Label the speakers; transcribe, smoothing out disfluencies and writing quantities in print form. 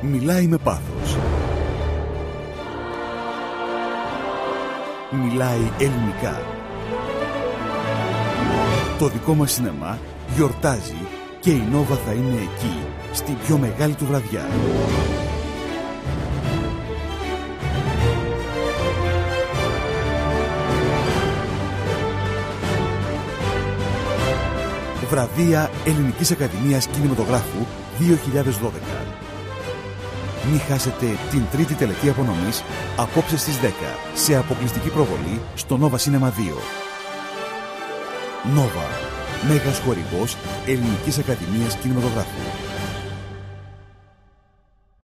Speaker 1: Μιλάει με πάθος. Μιλάει ελληνικά. Το δικό μας σινεμά γιορτάζει και η Νόβα θα είναι εκεί, στην πιο μεγάλη του βραδιά. Βραβεία Ελληνικής Ακαδημίας Κινηματογράφου 2012. Μην χάσετε την τρίτη τελετή απονομής απόψε στις 10 σε αποκλειστική προβολή στο Nova Cinema 2. Nova, μέγας χορηγός Ελληνικής Ακαδημίας Κινηματογράφου.